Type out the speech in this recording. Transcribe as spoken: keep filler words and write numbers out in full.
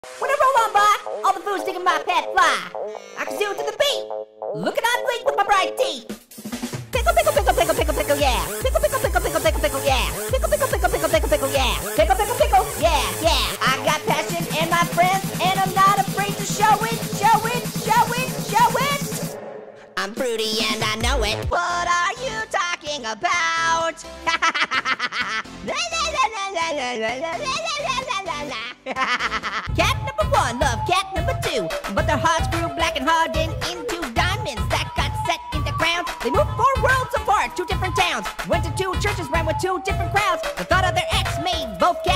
When I roll on by, all the food's sticking my pet fly. I can do it to the beat. Looking on fleek with my bright teeth. Pickle, pickle, pickle, pickle, pickle, pickle, yeah. Pickle, pickle, pickle, pickle, pickle, pickle, yeah. Pickle, pickle, pickle, pickle, pickle, pickle, yeah. Pickle, pickle, pickle, yeah, yeah. I got passion and my friends, and I'm not afraid to show it, show it, show it, show it. I'm fruity and I know it. What are you talking about? Cat number one, love cat number two, but their hearts grew black and hardened into diamonds that got set into crowns. They moved four worlds apart, two different towns, went to two churches, ran with two different crowds. The thought of their ex made both cats